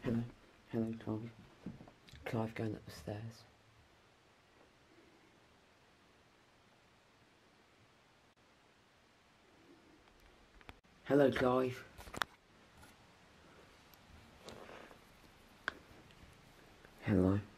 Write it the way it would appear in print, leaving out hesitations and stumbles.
Hello. Hello, Clive. Clive going up the stairs. Hello, Clive. Hello.